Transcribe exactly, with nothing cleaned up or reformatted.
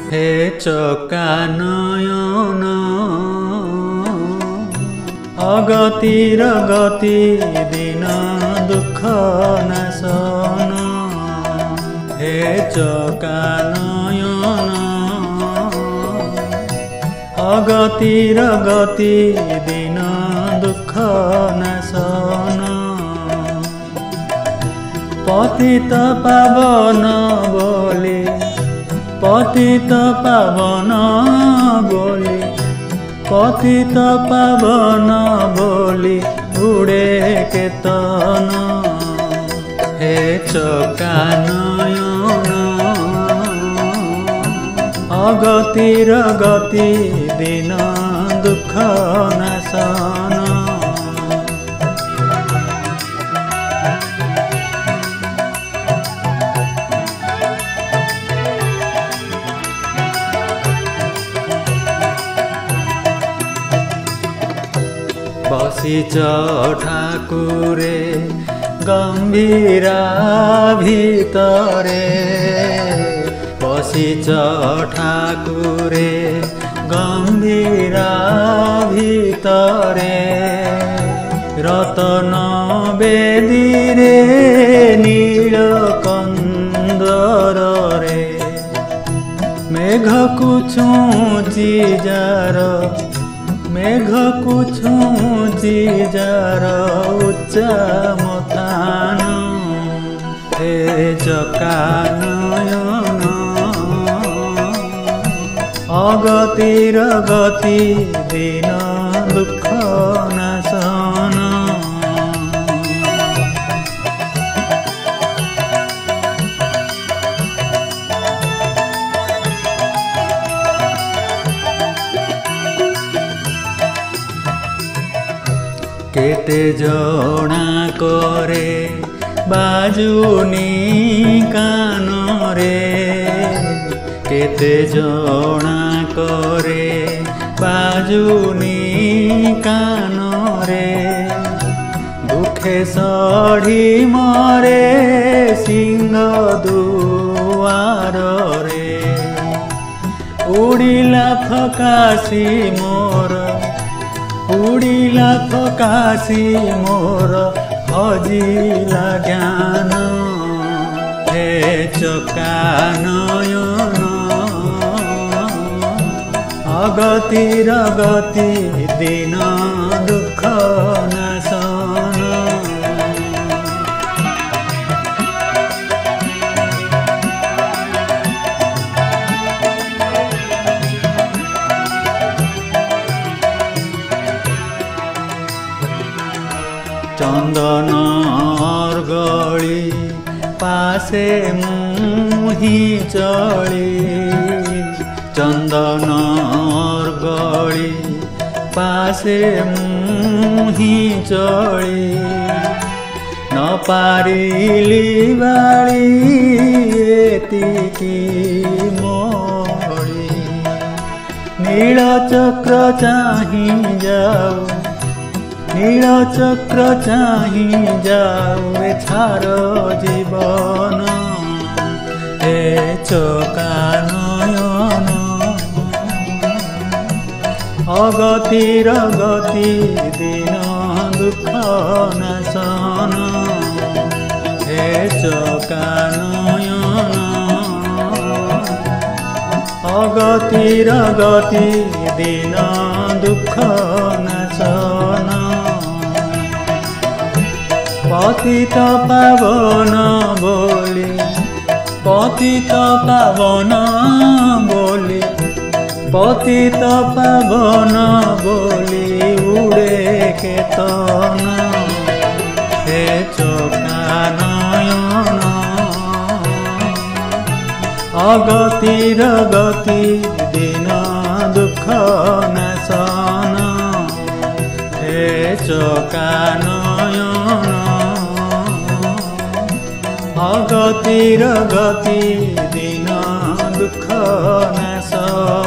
हे चकानयन अगतिर गति दिन दुख नाशन। हे चकानयन अगतिर गति दिन दुख नाशन। पतित पावन बोली पतित पावन बोली पतित पावन बोली उड़े केतन। हे चकानयन अगतिर गति दिन दुख नाशन। बसिच ठाकुरे गंभीरा भितरे बसिच ठाकुरे गंभीरा भितरे रतन बेदीरे नीलकंदर रे मेघकु छुची जार मेघ कुछुची जार उच्चा मथान। हे चकानयन अगतिर गति दिन दुख नाशन। केते जना करे बाजुनी कान रे केते जना करे बाजुनी कान रे दुखे सढ़ी मरे सिंह दुआर रे उड़िला फकासी मोर उड़िला फकासी मोर हजिला ज्ञान। हे चकानयन अगतिर गति दिन दुख नाशन। चंदन गली पासे मुही चली चंदन गली पासे मुही चली न पारिली बाली एतिकी मोड़ी नील चक्र चाही जाऊ नील चक्र चाही जाऊ छार जीवन। हे चकानयन अगतिर गति दिन दुख नाशन। हे चकानयन अगतिर गति दिन दुख नाशन। पतित पावन बोली पतित पावन बोली पतित पावन बोली उड़े केतन। हे चकानयन अगतिर गति दिन दुख नाशन। हे चकानयन अगतिर गति दिन दुख नाशन।